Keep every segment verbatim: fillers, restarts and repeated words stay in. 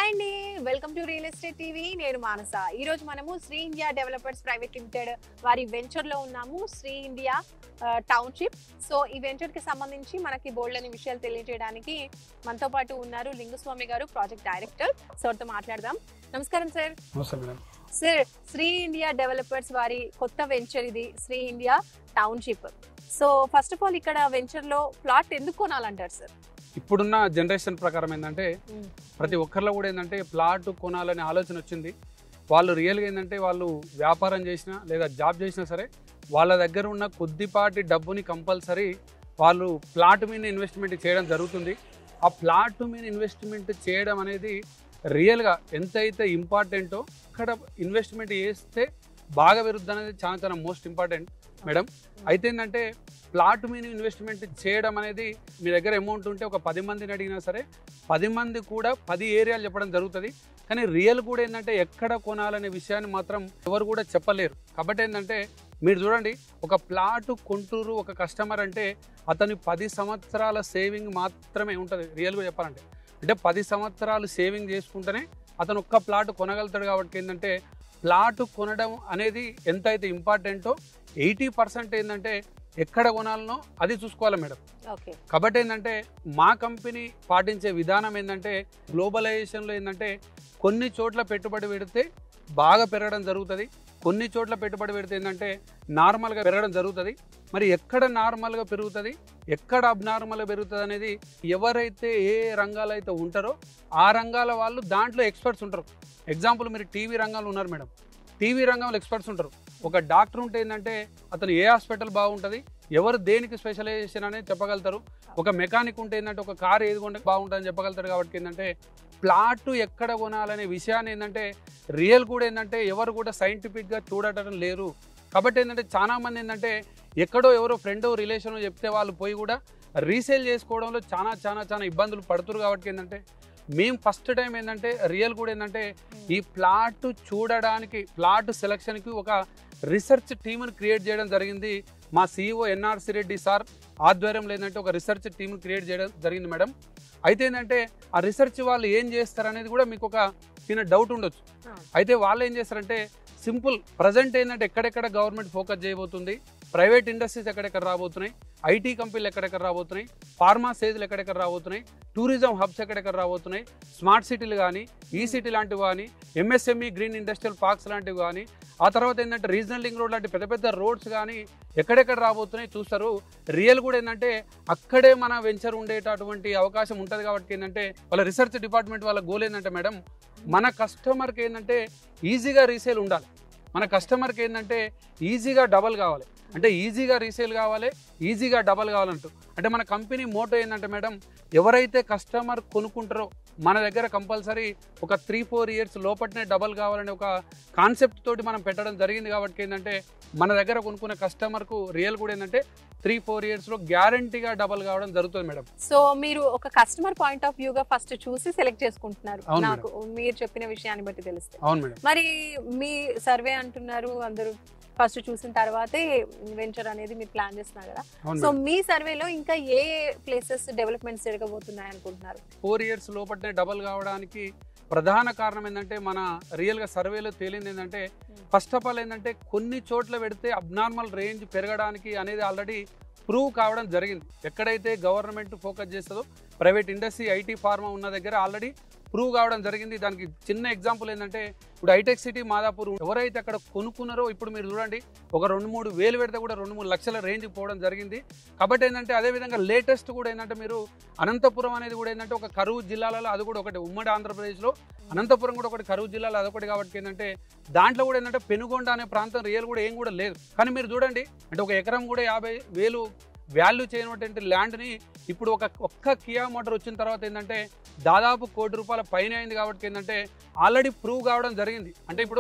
Hi అండి, welcome to real estate TV. నేను మానస. ఈ రోజు మనము Shri India developers private limited వారి వెంచర్ లో ఉన్నాము, శ్రీ ఇండియా టౌన్షిప్. సో ఈ వెంచర్ కి సంబంధించి మనకి బోల్డ్ అనే విషయాలు తెలియజేయడానికి మనతో పాటు ఉన్నారు లింగుస్వామి గారు, ప్రాజెక్ట్ డైరెక్టర్. సార్తో మాట్లాడదాం. నమస్కారం sir. Sir, Shri India developers వారి కొత్త వెంచర్ ఇది, Shri India township. So first of all ఇక్కడ వెంచర్ లో ప్లాట్ ఎందుకు కొనాలంటారు సార్? ఇప్పుడున్న జనరేషన్ ప్రకారం ఏంటంటే ప్రతి ఒక్కరిలో కూడా ఏంటంటే ప్లాట్ కొనాలనే ఆలోచన వచ్చింది. వాళ్ళు రియల్గా ఏంటంటే వాళ్ళు వ్యాపారం చేసినా లేదా జాబ్ చేసినా సరే వాళ్ళ దగ్గర ఉన్న కొద్దిపాటి డబ్బుని కంపల్సరీ వాళ్ళు ప్లాట్ మీద ఇన్వెస్ట్మెంట్ చేయడం జరుగుతుంది. ఆ ప్లాట్ మీద ఇన్వెస్ట్మెంట్ చేయడం అనేది రియల్గా ఎంతైతే ఇంపార్టెంటో అక్కడ ఇన్వెస్ట్మెంట్ చేస్తే బాగా పెరుగుద్ది అనేది చాలా చాలా మోస్ట్ ఇంపార్టెంట్ మేడం. అయితే ఏంటంటే ప్లాట్ మీద ఇన్వెస్ట్మెంట్ చేయడం అనేది మీ దగ్గర అమౌంట్ ఉంటే ఒక పది మందిని అడిగినా సరే పది మంది కూడా పది ఏరియాలు చెప్పడం జరుగుతుంది. కానీ రియల్ కూడా ఏంటంటే ఎక్కడ కొనాలనే విషయాన్ని మాత్రం ఎవరు కూడా చెప్పలేరు. కాబట్టి ఏంటంటే మీరు చూడండి, ఒక ప్లాట్ కొంటూరు ఒక కస్టమర్ అంటే అతని పది సంవత్సరాల సేవింగ్ మాత్రమే ఉంటుంది. రియల్గా చెప్పాలంటే అంటే పది సంవత్సరాలు సేవింగ్ చేసుకుంటేనే అతను ఒక్క ప్లాట్ కొనగలుగుతాడు. కాబట్టి ఏంటంటే ప్లాట్ కొనడం అనేది ఎంతైతే ఇంపార్టెంటో ఎయిటీ పర్సెంట్ ఏంటంటే ఎక్కడ కొనాలనో అది చూసుకోవాలి మేడం. కాబట్టి ఏంటంటే మా కంపెనీ పాటించే విధానం ఏంటంటే గ్లోబలైజేషన్లో ఏంటంటే కొన్ని చోట్ల పెట్టుబడి పెడితే బాగా పెరగడం జరుగుతుంది, కొన్ని చోట్ల పెట్టుబడి పెడితే ఏంటంటే నార్మల్గా పెరగడం జరుగుతుంది. మరి ఎక్కడ నార్మల్గా పెరుగుతుంది, ఎక్కడ అబ్నార్మల్గా పెరుగుతుంది అనేది ఎవరైతే ఏ రంగాలు అయితే ఉంటారో ఆ రంగాల వాళ్ళు దాంట్లో ఎక్స్పర్ట్స్ ఉంటారు. ఎగ్జాంపుల్ మీరు టీవీ రంగంలో ఉన్నారు మేడం, టీవీ రంగంలో ఎక్స్పర్ట్స్ ఉంటారు. ఒక డాక్టర్ ఉంటే ఏంటంటే అతను ఏ హాస్పిటల్ బాగుంటుంది, ఎవరు దేనికి స్పెషలైజేషన్ అనేది చెప్పగలుగుతారు. ఒక మెకానిక్ ఉంటే ఏంటంటే ఒక కార్ ఏది కొంటే బాగుంటుందని చెప్పగలుగుతారు. కాబట్టి ఏంటంటే ప్లాట్ ఎక్కడ కొనాలనే విషయాన్ని ఏంటంటే రియల్ కూడా ఏంటంటే ఎవరు కూడా సైంటిఫిక్గా చూడటం లేరు. కాబట్టి ఏంటంటే చాలామంది ఏంటంటే ఎక్కడో ఎవరో ఫ్రెండ్ రిలేషన్ చెప్తే వాళ్ళు పోయి కూడా రీసేల్ చేసుకోవడంలో చాలా చాలా చాలా ఇబ్బందులు పడుతున్నారు. కాబట్టి ఏంటంటే మేము ఫస్ట్ టైం ఏంటంటే రియల్ కూడా ఏంటంటే ఈ ప్లాట్ చూడడానికి ప్లాట్ సెలక్షన్కి ఒక రీసెర్చ్ టీమ్ని క్రియేట్ చేయడం జరిగింది. మా సీఈఓ ఎన్ఆర్సి రెడ్డి సార్ ఆధ్వర్యంలో ఏంటంటే ఒక రీసెర్చ్ టీమ్ని క్రియేట్ చేయడం జరిగింది మేడం. అయితే ఏంటంటే ఆ రీసెర్చ్ వాళ్ళు ఏం చేస్తారు అనేది కూడా మీకు ఒక చిన్న డౌట్ ఉండొచ్చు. అయితే వాళ్ళు ఏం చేస్తారంటే సింపుల్ ప్రజెంట్ ఏంటంటే ఎక్కడెక్కడ గవర్నమెంట్ ఫోకస్ చేయబోతుంది, ప్రైవేట్ ఇండస్ట్రీస్ ఎక్కడెక్కడ రాబోతున్నాయి, ఐటీ కంపెనీలు ఎక్కడెక్కడ రాబోతున్నాయి, ఫార్మా సేజ్లు ఎక్కడెక్కడ రాబోతున్నాయి, టూరిజం హబ్స్ ఎక్కడెక్కడ రాబోతున్నాయి, స్మార్ట్ సిటీలు కానీ ఈ సిటీ లాంటివి కానీ ఎంఎస్ఎంఈ గ్రీన్ ఇండస్ట్రియల్ పార్క్స్ లాంటివి కానీ ఆ తర్వాత ఏంటంటే రీజనల్ లింక్ రోడ్ లాంటి పెద్ద పెద్ద రోడ్స్ కానీ ఎక్కడెక్కడ రాబోతున్నాయి చూస్తారు. రియల్ కూడా ఏంటంటే అక్కడే మన వెంచర్ ఉండేటటువంటి అవకాశం ఉంటుంది. కాబట్టి ఏంటంటే వాళ్ళ రీసెర్చ్ డిపార్ట్మెంట్ వాళ్ళ గోల్ ఏంటంటే మేడం మన కస్టమర్కి ఏంటంటే ఈజీగా రీసేల్ ఉండాలి, మన కస్టమర్కి ఏంటంటే ఈజీగా డబల్ కావాలి, అంటే ఈజీగా రీసేల్ కావాలి, ఈజీగా డబల్ కావాలంటూ. అంటే మన కంపెనీ మోటో ఏంటంటే మేడం ఎవరైతే కస్టమర్ కొనుక్కుంటారో మన దగ్గర కంపల్సరీ ఒక త్రీ ఫోర్ ఇయర్స్ లోపట్నే డబల్ కావాలనే ఒక కాన్సెప్ట్ తోటి మనం పెట్టడం జరిగింది. కాబట్టి ఏంటంటే మన దగ్గర కొనుక్కునే కస్టమర్కు రియల్ కూడా ఏంటంటే త్రీ ఫోర్ ఇయర్స్లో గ్యారంటీగా డబల్ కావడం జరుగుతుంది మేడం. సో మీరు ఒక కస్టమర్ పాయింట్ ఆఫ్ వ్యూగా ఫస్ట్ చూసి సెలెక్ట్ చేసుకుంటున్నారు, నాకు మీరు చెప్పిన విషయాన్ని బట్టి తెలుస్తే. అవును మేడం. మరి మీ సర్వే అంటున్నారు అందరూ ఫస్ట్ చూసిన తర్వాతే వెంచర్ అనేది మీరు ప్లాన్ చేస్తున్నారు కదా. సో మీ సర్వేలో ఇంకా ఏ ప్లేసెస్ డెవలప్మెంట్స్ జరగబోతున్నాయి అనుకుంటున్నారు? ఫోర్ ఇయర్స్ లోపట్నే డబల్ కావడానికి ప్రధాన కారణం ఏంటంటే మన రియల్గా సర్వేలో తేలింది ఏంటంటే ఫస్ట్ ఆఫ్ ఆల్ ఏంటంటే కొన్ని చోట్ల పెడితే అబ్నార్మల్ రేంజ్ పెరగడానికి అనేది ఆల్రెడీ ప్రూవ్ కావడం జరిగింది. ఎక్కడైతే గవర్నమెంట్ ఫోకస్ చేస్తుందో ప్రైవేట్ ఇండస్ట్రీ ఐటీ ఫార్మా ఉన్న దగ్గర ఆల్రెడీ ప్రూవ్ కావడం జరిగింది. దానికి చిన్న ఎగ్జాంపుల్ ఏంటంటే ఇప్పుడు హైటెక్ సిటీ మాదాపూర్ ఎవరైతే అక్కడ కొనుక్కున్నారో ఇప్పుడు మీరు చూడండి ఒక రెండు మూడు వేలు పెడితే కూడా రెండు మూడు లక్షల రేంజ్కి పోవడం జరిగింది. కాబట్టి ఏంటంటే అదేవిధంగా లేటెస్ట్ కూడా ఏంటంటే మీరు అనంతపురం అనేది కూడా ఏంటంటే ఒక కరువు జిల్లాలలో అది కూడా ఒకటి, ఉమ్మడి ఆంధ్రప్రదేశ్లో అనంతపురం కూడా ఒకటి కరువు జిల్లాలో అదొకటి. కాబట్టి ఏంటంటే దాంట్లో కూడా ఏంటంటే పెనుగొండ అనే ప్రాంతం రియల్ కూడా ఏం కూడా లేదు. కానీ మీరు చూడండి అంటే ఒక ఎకరం కూడా యాభై వేలు వాల్యూ చేయనటువంటి ల్యాండ్ని ఇప్పుడు ఒక ఒక్క కియా మోటార్ వచ్చిన తర్వాత ఏంటంటే దాదాపు కోటి రూపాయల పైన అయింది. కాబట్టి ఏంటంటే ఆల్రెడీ ప్రూవ్ కావడం జరిగింది. అంటే ఇప్పుడు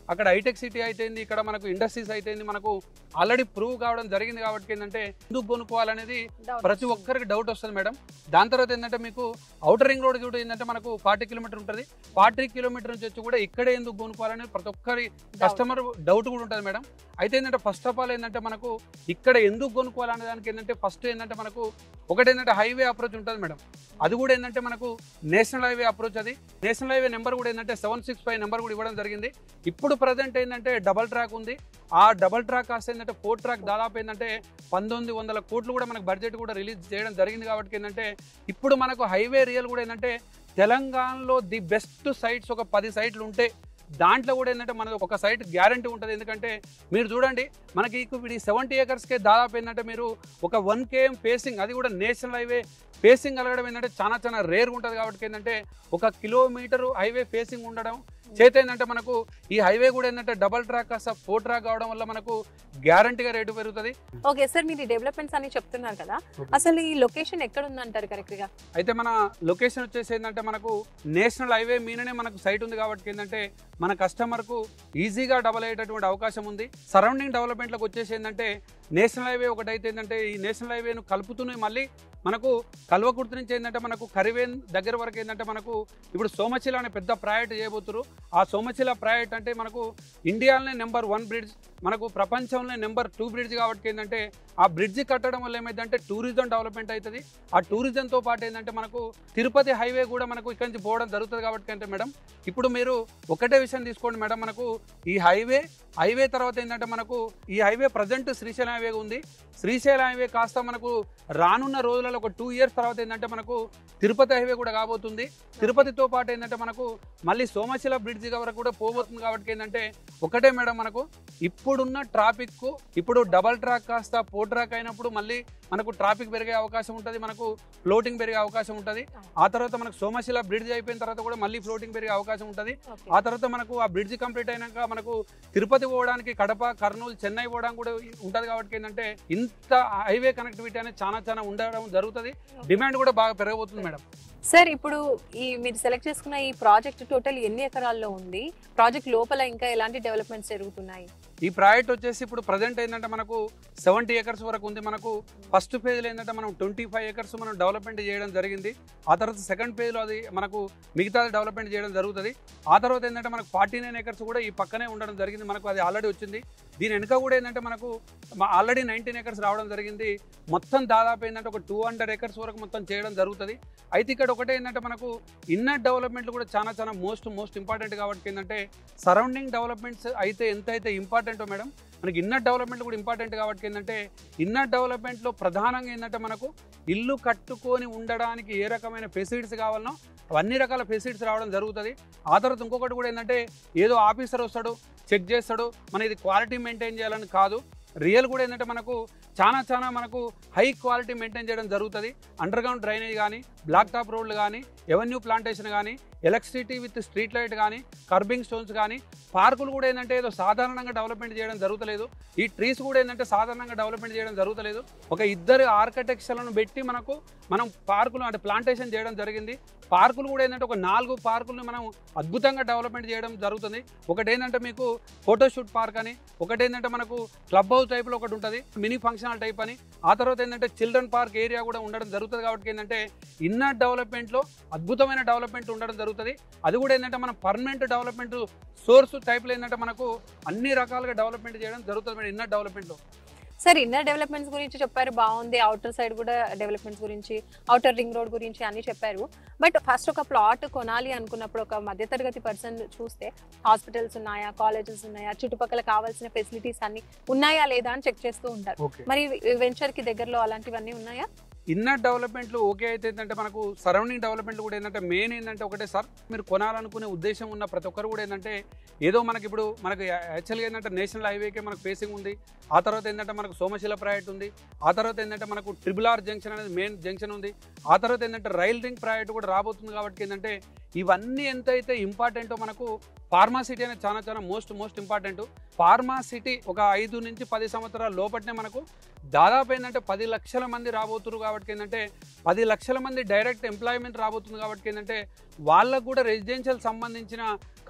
అక్కడ హైటెక్ సిటీ అయితేంది, ఇక్కడ మనకు ఇండస్ట్రీస్ అయితేంది, మనకు ఆల్రెడీ ప్రూవ్ కావడం జరిగింది. కాబట్టి ఏంటంటే ఎందుకు కొనుక్కోవాలనేది ప్రతి ఒక్కరికి డౌట్ వస్తుంది మేడం. దాని తర్వాత ఏంటంటే మీకు అవుటర్ రింగ్ రోడ్ కూడా ఏంటంటే మనకు ఫార్టీ కిలోమీటర్ ఉంటుంది. ఫార్టీ కిలోమీటర్ నుంచి వచ్చి కూడా ఇక్కడే ఎందుకు కొనుక్కోవాలనేది ప్రతి ఒక్కరి కస్టమర్ డౌట్ కూడా ఉంటుంది మేడం. అయితే ఏంటంటే ఫస్ట్ ఆఫ్ ఆల్ ఏంటంటే మనకు ఇక్కడ ఎందుకు కొనుక్కోవాలనే దానికి ఏంటంటే ఫస్ట్ ఏంటంటే మనకు ఒకటి ఏంటంటే హైవే అప్రోచ్ ఉంటుంది మేడం. అది కూడా ఏంటంటే మనకు నేషనల్ హైవే అప్రోచ్. అది నేషనల్ హైవే నెంబర్ కూడా ఏంటంటే సెవెన్ సిక్స్ ఫైవ్ నెంబర్ కూడా ఇవ్వడం జరిగింది. ఇప్పుడు ప్రజెంట్ ఏంటంటే డబల్ ట్రాక్ ఉంది. ఆ డబల్ ట్రాక్ కాస్త ఏంటంటే ఫోర్ ట్రాక్ దాదాపు ఏంటంటే పంతొమ్మిది వందల కోట్లు కూడా మనకు బడ్జెట్ కూడా రిలీజ్ చేయడం జరిగింది. కాబట్టి ఏంటంటే ఇప్పుడు మనకు హైవే రియల్ కూడా ఏంటంటే తెలంగాణలో ది బెస్ట్ సైట్స్ ఒక పది సైట్లు ఉంటే దాంట్లో కూడా ఏంటంటే మనది ఒక సైట్ గ్యారంటీ ఉంటుంది. ఎందుకంటే మీరు చూడండి మనకి ఇప్పుడు ఈ సెవెంటీ ఏకర్స్కే దాదాపు ఏంటంటే మీరు ఒక వన్ కేఎం ఫేసింగ్, అది కూడా నేషనల్ హైవే ఫేసింగ్ కలగడం ఏంటంటే చాలా చాలా రేర్గా ఉంటుంది. కాబట్టి ఏంటంటే ఒక కిలోమీటరు హైవే ఫేసింగ్ ఉండడం చేత ఏంటంటే మనకు ఈ హైవే కూడా ఏంటంటే డబల్ ట్రాక్ కాస్త ఫోర్ ట్రాక్ అవడం వల్ల మనకు గ్యారంటీగా రేటు పెరుగుతుంది. ఓకే సార్, మీరు డెవలప్మెంట్స్ అని చెప్తున్నారు కదా, అసలు ఈ లొకేషన్ ఎక్కడ ఉందంటారు కరెక్ట్ గా? అయితే మన లొకేషన్ వచ్చేసి ఏంటంటే మనకు నేషనల్ హైవే మీదనే మనకు సైట్ ఉంది. కాబట్టి ఏంటంటే మన కస్టమర్ కు ఈజీగా డబల్ అయ్యేటటువంటి అవకాశం ఉంది. సరౌండింగ్ డెవలప్మెంట్లకు వచ్చేసి ఏంటంటే నేషనల్ హైవే ఒకటి అయితే ఏంటంటే ఈ నేషనల్ హైవేను కలుపుతూనే మళ్ళీ మనకు కల్వకుర్తి నుంచి ఏంటంటే మనకు కరివేన్ దగ్గర వరకు ఏంటంటే మనకు ఇప్పుడు సోమశిల అనే పెద్ద ప్రాజెక్ట్ చేయబోతున్నారు. ఆ సోమశిల ప్రాజెక్ట్ అంటే మనకు ఇండియాలోనే నెంబర్ వన్ బ్రిడ్జ్, మనకు ప్రపంచంలో నెంబర్ టూ బ్రిడ్జ్. కాబట్టి ఏంటంటే ఆ బ్రిడ్జ్ కట్టడం వల్ల ఏమైందంటే టూరిజం డెవలప్మెంట్ అవుతుంది. ఆ టూరిజంతో పాటు ఏంటంటే మనకు తిరుపతి హైవే కూడా మనకు ఇక్కడి నుంచి పోవడం జరుగుతుంది. కాబట్టి అంటే మేడం ఇప్పుడు మీరు ఒకటే విషయం తీసుకోండి మేడం, మనకు ఈ హైవే హైవే తర్వాత ఏంటంటే మనకు ఈ హైవే ప్రజెంట్ శ్రీశైలం హైవే ఉంది. శ్రీశైలం హైవే కాస్త మనకు రానున్న రోజులలో ఒక టూ ఇయర్స్ తర్వాత ఏంటంటే మనకు తిరుపతి హైవే కూడా కాబోతుంది. తిరుపతితో పాటు ఏంటంటే మనకు మళ్ళీ సోమశిల బ్రిడ్జ్ వరకు కూడా పోబోతుంది. కాబట్టి ఏంటంటే ఒకటే మేడం, మనకు ఇప్పుడున్న ట్రాఫిక్ కు ఇప్పుడు డబల్ ట్రాక్ కాస్త ఫోర్ ట్రాక్ అయినప్పుడు మళ్ళీ మనకు ట్రాఫిక్ పెరిగే అవకాశం ఉంటుంది, మనకు ఫ్లోటింగ్ పెరిగే అవకాశం ఉంటుంది. ఆ తర్వాత మనకు సోమశిల బ్రిడ్జ్ అయిపోయిన తర్వాత కూడా మళ్ళీ ఫ్లోటింగ్ పెరిగే అవకాశం ఉంటుంది. ఆ తర్వాత మనకు ఆ బ్రిడ్జ్ కంప్లీట్ అయినాక మనకు తిరుపతి పోవడానికి కడప, కర్నూలు, చెన్నై పోవడానికి కూడా ఉంటుంది. కాబట్టి ఏంటంటే ఇంత హైవే కనెక్టివిటీ అనేది చాలా చాలా ఉండడం జరుగుతుంది. డిమాండ్ కూడా బాగా పెరగబోతుంది మేడం. సార్ ఇప్పుడు ఈ మీరు సెలెక్ట్ చేసుకున్న ఈ ప్రాజెక్ట్ టోటల్ ఎన్ని ఎకరాల్లో ఉంది? ప్రాజెక్ట్ లోపల ఇంకా ఎలాంటి డెవలప్మెంట్స్ జరుగుతున్నాయి? ఈ ప్రాజెక్ట్ వచ్చేసి ఇప్పుడు ప్రజెంట్ ఏంటంటే మనకు సెవెంటీ ఏకర్స్ వరకు ఉంది. మనకు ఫస్ట్ ఫేజ్లో ఏంటంటే మనం ట్వంటీ ఫైవ్ ఏకర్స్ మనం డెవలప్మెంట్ చేయడం జరిగింది. ఆ తర్వాత సెకండ్ ఫేజ్లో అది మనకు మిగతా డెవలప్మెంట్ చేయడం జరుగుతుంది. ఆ తర్వాత ఏంటంటే మనకు ఫార్టీ నైన్ ఏకర్స్ కూడా ఈ పక్కనే ఉండడం జరిగింది. మనకు అది ఆల్రెడీ వచ్చింది. దీని వెనుక కూడా ఏంటంటే మనకు ఆల్రెడీ నైన్టీన్ ఏకర్స్ రావడం జరిగింది. మొత్తం దాదాపు ఏంటంటే ఒక టూ హండ్రెడ్ ఏకర్స్ వరకు మొత్తం చేయడం జరుగుతుంది. అయితే ఇక్కడ ఒకటే ఏంటంటే మనకు ఇన్నర్ డెవలప్మెంట్లు కూడా చాలా చాలా మోస్ట్ మోస్ట్ ఇంపార్టెంట్. కాబట్టి ఏంటంటే సరౌండింగ్ డెవలప్మెంట్స్ అయితే ఎంత అయితే ఇంపార్టెంటో మేడం మనకి ఇన్నర్ డెవలప్మెంట్ కూడా ఇంపార్టెంట్. కాబట్టి ఏంటంటే ఇన్నర్ డెవలప్మెంట్లో ప్రధానంగా ఏంటంటే మనకు ఇల్లు కట్టుకొని ఉండడానికి ఏ రకమైన ఫెసిలిటీస్ కావాలనో అన్ని రకాల ఫెసిలిటీస్ రావడం జరుగుతుంది. ఆ తర్వాత ఇంకొకటి కూడా ఏంటంటే ఏదో ఆఫీసర్ వస్తాడు, చెక్ చేస్తాడు, మన ఇది క్వాలిటీ మెయింటైన్ చేయాలని కాదు. రియల్ కూడా ఏంటంటే మనకు చాలా చాలా మనకు హై క్వాలిటీ మెయింటైన్ చేయడం జరుగుతుంది. అండర్ గ్రౌండ్ డ్రైనేజ్ కానీ, బ్లాక్ టాప్ రోడ్లు కానీ, ఎవెన్యూ ప్లాంటేషన్ కానీ, ఎలక్ట్రిసిటీ విత్ స్ట్రీట్ లైట్ కానీ, కర్బింగ్ స్టోన్స్ కానీ, పార్కులు కూడా ఏంటంటే ఏదో సాధారణంగా డెవలప్మెంట్ చేయడం జరుగుతలేదు. ఈ ట్రీస్ కూడా ఏంటంటే సాధారణంగా డెవలప్మెంట్ చేయడం జరుగుతలేదు. ఒక ఇద్దరు ఆర్కిటెక్చర్లను పెట్టి మనకు మనం పార్కులు అంటే ప్లాంటేషన్ చేయడం జరిగింది. పార్కులు కూడా ఏంటంటే ఒక నాలుగు పార్కులను మనం అద్భుతంగా డెవలప్మెంట్ చేయడం జరుగుతుంది. ఒకటి ఏంటంటే మీకు ఫోటోషూట్ పార్క్ అని, ఒకటి ఏంటంటే మనకు క్లబ్ హౌస్ టైప్లో ఒకటి ఉంటుంది, మినీ ఫంక్షనల్ టైప్ అని. ఆ తర్వాత ఏంటంటే చిల్డ్రన్ పార్క్ ఏరియా కూడా ఉండడం జరుగుతుంది. కాబట్టి ఏంటంటే ఇన్నర్ డెవలప్మెంట్లో అద్భుతమైన డెవలప్మెంట్ ఉండడం జరుగుతుంది. అది కూడా ఏంటంటే మనం పర్మనెంట్ డెవలప్మెంట్ సోర్స్ టైప్లో ఏంటంటే మనకు అన్ని రకాలుగా డెవలప్మెంట్ చేయడం జరుగుతుంది మేడం ఇన్నర్ డెవలప్మెంట్లో. సార్ ఇన్నర్ డెవలప్మెంట్స్ గురించి చెప్పారు, బాగుంది. అవుటర్ సైడ్ కూడా డెవలప్మెంట్స్ గురించి, అవుటర్ రింగ్ రోడ్ గురించి అన్ని చెప్పారు. బట్ ఫస్ట్ ఒక ప్లాట్ కొనాలి అనుకున్నప్పుడు ఒక మధ్యతరగతి పర్సన్ చూస్తే హాస్పిటల్స్ ఉన్నాయా, కాలేజెస్ ఉన్నాయా, చుట్టుపక్కల కావాల్సిన ఫెసిలిటీస్ అన్ని ఉన్నాయా లేదా అని చెక్ చేస్తూ ఉంటారు. మరి వెంచర్ కి దగ్గరలో అలాంటివన్నీ ఉన్నాయా? ఇన్నర్ డెవలప్మెంట్లు ఓకే అయితే ఏంటంటే మనకు సరౌండింగ్ డెవలప్మెంట్ కూడా ఏంటంటే మెయిన్ ఏంటంటే ఒకటే సార్, మీరు కొనాలనుకునే ఉద్దేశం ఉన్న ప్రతి ఒక్కరు కూడా ఏంటంటే ఏదో మనకి ఇప్పుడు మనకు యాక్చువల్గా ఏంటంటే నేషనల్ హైవేకే మనకు ఫేసింగ్ ఉంది. ఆ తర్వాత ఏంటంటే మనకు సోమశిల ప్రాజెక్ట్ ఉంది. ఆ తర్వాత ఏంటంటే మనకు ట్రిపుల్ ఆర్ జంక్షన్ అనేది మెయిన్ జంక్షన్ ఉంది. ఆ తర్వాత ఏంటంటే రైల్ రింగ్ ప్రాజెక్ట్ కూడా రాబోతుంది. కాబట్టి ఏంటంటే ఇవన్నీ ఎంతైతే ఇంపార్టెంటో మనకు ఫార్మా సిటీ అనేది చాలా చాలా most most important. Pharma city ఒక ఐదు నుంచి పది సంవత్సరాల లోపట్నే మనకు దాదాపు ఏంటంటే పది లక్షల మంది రాబోతున్నారు. కాబట్టి ఏంటంటే పది లక్షల మంది డైరెక్ట్ ఎంప్లాయ్మెంట్ రాబోతుంది. కాబట్టి ఏంటంటే వాళ్ళకు కూడా రెసిడెన్షియల్ సంబంధించిన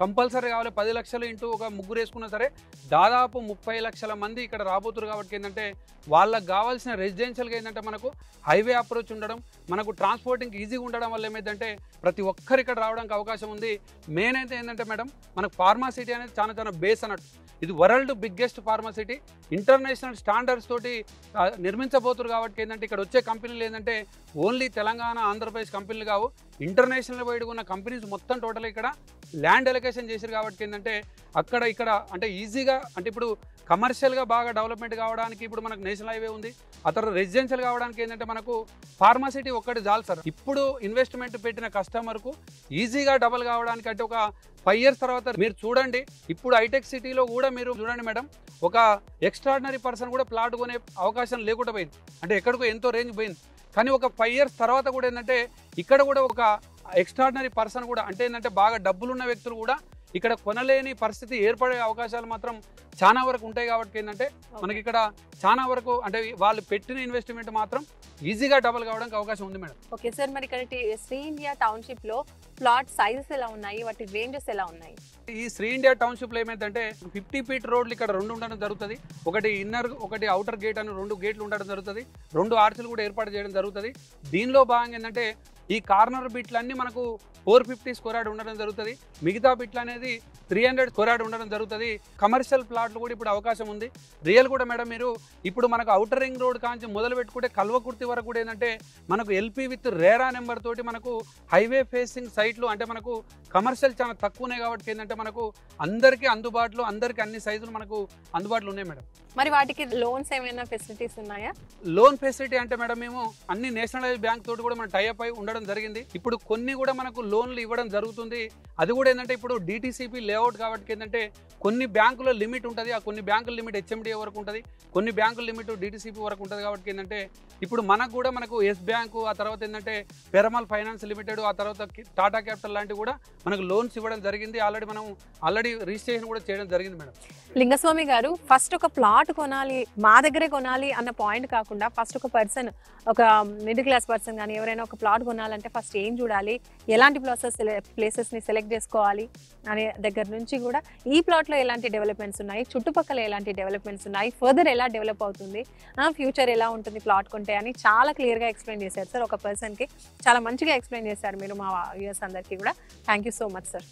కంపల్సరీ కావాలి. పది లక్షలు ఇంటూ ఒక ముగ్గురు వేసుకున్నా సరే దాదాపు ముప్పై లక్షల మంది ఇక్కడ రాబోతున్నారు. కాబట్టి ఏంటంటే వాళ్ళకి కావాల్సిన రెసిడెన్షియల్గా ఏంటంటే మనకు హైవే అప్రోచ్ ఉండడం, మనకు ట్రాన్స్పోర్టింగ్ ఈజీగా ఉండడం వల్ల ఏమైందంటే ప్రతి ఒక్కరు ఇక్కడ రావడానికి అవకాశం ఉంది. మెయిన్ అయితే ఏంటంటే మేడం మనకు ఫార్మా సిటీ అనేది చాలా చాలా బేస్ అన్నట్టు. ఇది world biggest pharma city, international standards తోటి నిర్మించబోతున్నారు. కాబట్టి ఏంటంటే ఇక్కడ వచ్చే కంపెనీలు ఏంటంటే ఓన్లీ తెలంగాణ ఆంధ్రప్రదేశ్ కంపెనీలు కావు, ఇంటర్నేషనల్ వైడ్ ఉన్న కంపెనీస్ మొత్తం టోటల్ ఇక్కడ ల్యాండ్ ఎలొకేషన్ చేశారు. కాబట్టి ఏంటంటే అక్కడ ఇక్కడ అంటే ఈజీగా అంటే ఇప్పుడు కమర్షియల్గా బాగా డెవలప్మెంట్ కావడానికి ఇప్పుడు మనకు నేషనల్ హైవే ఉంది, ఆ తర్వాత రెసిడెన్షియల్ కావడానికి ఏంటంటే మనకు ఫార్మాసిటీ ఒక్కటి చాలు సార్. ఇప్పుడు ఇన్వెస్ట్మెంట్ పెట్టిన కస్టమర్కు ఈజీగా డబల్ కావడానికి అంటే ఒక ఫైవ్ ఇయర్స్ తర్వాత మీరు చూడండి, ఇప్పుడు హైటెక్ సిటీలో కూడా మీరు చూడండి మేడం, ఒక ఎక్స్ట్రాడినరీ పర్సన్ కూడా ప్లాట్ కొనే అవకాశం లేకుండా పోయింది. అంటే ఎక్కడికో ఎంతో రేంజ్ పోయింది. కానీ ఒక ఫైవ్ ఇయర్స్ తర్వాత కూడా ఏంటంటే ఇక్కడ కూడా ఒక ఎక్స్ట్రాడినరీ పర్సన్ కూడా అంటే ఏంటంటే బాగా డబ్బులున్న వ్యక్తులు కూడా ఇక్కడ కొనలేని పరిస్థితి ఏర్పడే అవకాశాలు మాత్రం చాలా వరకు ఉంటాయి. కాబట్టి ఏంటంటే మనకి ఇక్కడ చాలా వరకు అంటే వాళ్ళు పెట్టిన ఇన్వెస్ట్మెంట్ మాత్రం ఈజీగా డబల్ కావడానికి అవకాశం ఉంది మేడం. ఓకే సార్, మరి ఇక్కడ శ్రీ ఇండియా టౌన్షిప్ లో ప్లాట్ సైజెస్ ఎలా ఉన్నాయి, వాటి రేంజెస్ ఎలా ఉన్నాయి? ఈ శ్రీ ఇండియా టౌన్షిప్ లో ఏమైందంటే ఫిఫ్టీ ఫీట్ రోడ్లు ఇక్కడ రెండు ఉండడం జరుగుతుంది. ఒకటి ఇన్నర్ ఒకటి అవుటర్ గేట్ అని రెండు గేట్లు ఉండడం జరుగుతుంది. రెండు ఆర్చులు కూడా ఏర్పాటు చేయడం జరుగుతుంది. దీనిలో భాగంగా ఏంటంటే ఈ కార్నర్ బిట్లన్నీ మనకు ఫోర్ ఫిఫ్టీ స్క్వేర్ యార్డ్ ఉండడం జరుగుతుంది. మిగతా బిట్లు అనేది త్రీ హండ్రెడ్ స్క్వేర్ యార్డ్ ఉండడం జరుగుతుంది. కమర్షియల్ ప్లాట్లు కూడా ఇప్పుడు అవకాశం ఉంది. రియల్ కూడా మేడం మీరు ఇప్పుడు మనకు అవుటర్ రింగ్ రోడ్ కాంచి మొదలు పెట్టుకుంటే కల్వకుర్తి వరకు కూడా ఏంటంటే మనకు ఎల్పీ విత్ రేరా నెంబర్ తోటి మనకు హైవే ఫేసింగ్ సైట్లు అంటే మనకు కమర్షియల్ చాలా తక్కువనే. కాబట్టి ఏంటంటే మనకు అందరికీ అందుబాటులో అందరికీ అన్ని సైజులు మనకు అందుబాటులో ఉన్నాయి మేడం. మరి వాటికి లోన్స్ ఏమైనా ఫెసిలిటీస్ ఉన్నాయా? లోన్ ఫెసిలిటీ అంటే మేడం మేము అన్ని నేషనలైజ్ బ్యాంక్ తోటి కూడా మనం టైఅప్ అయి ఉండడం జరిగింది. ఇప్పుడు కొన్ని కూడా మనకు లోన్లు ఇవ్వడం జరుగుతుంది. అది కూడా ఏంటంటే ఇప్పుడు డిటిసిపి లేఅవుట్ కాబట్టి ఏంటంటే కొన్ని బ్యాంకుల లిమిట్ ఉంటుంది. ఆ కొన్ని బ్యాంకుల లిమిట్ హెచ్ఎండిఏ వరకు ఉంటుంది, కొన్ని బ్యాంకుల లిమిట్ డిటిసిపి వరకు ఉంటుంది. కాబట్టి ఏంటంటే ఇప్పుడు మనకు కూడా మనకు ఎస్ బ్యాంకు, ఆ తర్వాత ఏంటంటే పెరమల్ ఫైనాన్స్ లిమిటెడ్, ఆ తర్వాత టాటా క్యాపిటల్ లాంటివి కూడా మనకు లోన్స్ ఇవ్వడం జరిగింది. ఆల్రెడీ మనం ఆల్రెడీ రిజిస్ట్రేషన్ కూడా చేయడం జరిగింది మేడం. లింగస్వామి గారు, ఫస్ట్ ఒక ప్లాట్ కొనాలి మా దగ్గరే కొనాలి అన్న పాయింట్ కాకుండా ఫస్ట్ ఒక పర్సన్ ఒక మిడిల్ క్లాస్ పర్సన్ కానీ ఎవరైనా ఒక ప్లాట్ కొనాలంటే ఫస్ట్ ఏం చూడాలి, ఎలాంటి ప్లాసెస్ ప్లేసెస్ని సెలెక్ట్ చేసుకోవాలి అనే దగ్గర నుంచి కూడా ఈ ప్లాట్లో ఎలాంటి డెవలప్మెంట్స్ ఉన్నాయి, చుట్టుపక్కల ఎలాంటి డెవలప్మెంట్స్ ఉన్నాయి, ఫర్దర్ ఎలా డెవలప్ అవుతుంది, ఫ్యూచర్ ఎలా ఉంటుంది ప్లాట్ కొంటే అని చాలా క్లియర్గా ఎక్స్ప్లెయిన్ చేశారు సార్. ఒక పర్సన్కి చాలా మంచిగా ఎక్స్ప్లెయిన్ చేశారు మీరు మా వ్యూయర్స్ అందరికీ కూడా. Thank you so much sir.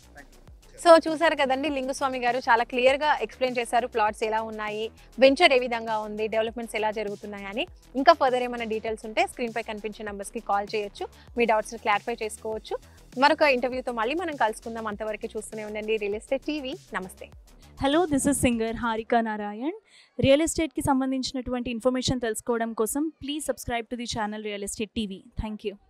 So చూసారు కదండి, లింగుస్వామి గారు చాలా క్లియర్గా ఎక్స్ప్లెయిన్ చేశారు ప్లాట్స్ ఎలా ఉన్నాయి, వెంచర్ ఏ విధంగా ఉంది, డెవలప్మెంట్స్ ఎలా జరుగుతున్నాయి అని. ఇంకా ఫర్దర్ ఏమైనా డీటెయిల్స్ ఉంటే స్క్రీన్ పై కనిపించే నెంబర్స్కి కాల్ చేయొచ్చు, మీ డౌట్స్ని క్లారిఫై చేసుకోవచ్చు. మరొక ఇంటర్వ్యూతో మళ్ళీ మనం కలుసుకుందాం. అంతవరకు చూస్తూనే ఉండండి రియల్ ఎస్టేట్ టీవీ. నమస్తే. Hello, this is singer Harika Narayan. Real ఎస్టేట్కి సంబంధించినటువంటి ఇన్ఫర్మేషన్ తెలుసుకోవడం కోసం please subscribe to the channel real estate TV. Thank you.